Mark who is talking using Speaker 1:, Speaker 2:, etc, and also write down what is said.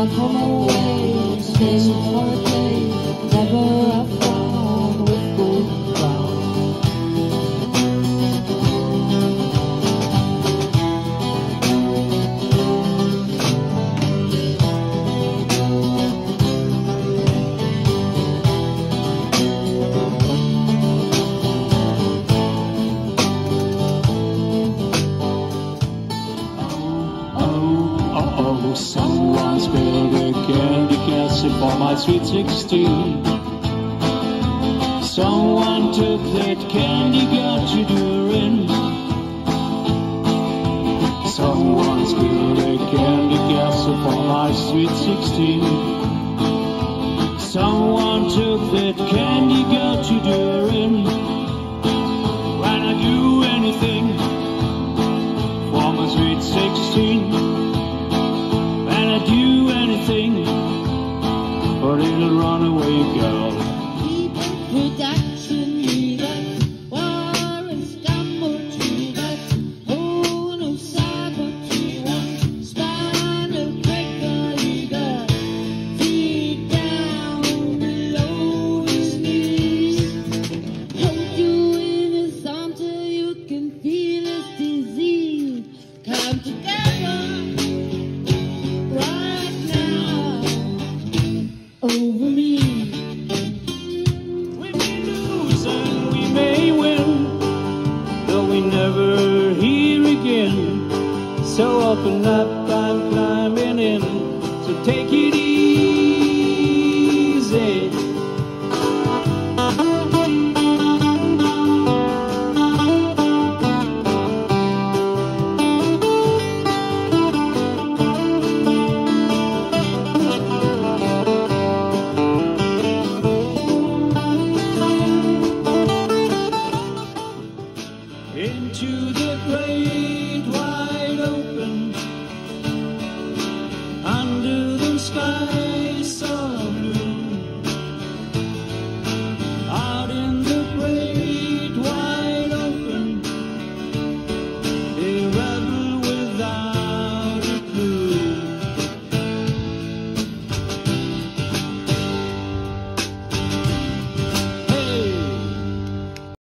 Speaker 1: back home away, staying for a day, never a frown with gold crown.
Speaker 2: Someone's built a candy castle for my sweet 16. Someone took that candy, got you during. Someone's built a candy castle for my sweet 16. Someone took that candy, got you during. When I do anything for my sweet 16. Do anything for a little runaway girl.
Speaker 1: Production leader, Warren stumble trigger, oh no saboteur, spinal breaker leader, deep down below his knees. Don't do anything until you can feel his disease. Come together. Over me.
Speaker 2: We may lose and we may win, though we never hear again. So open up, I'm climbing in, so take it easy. Into the great wide open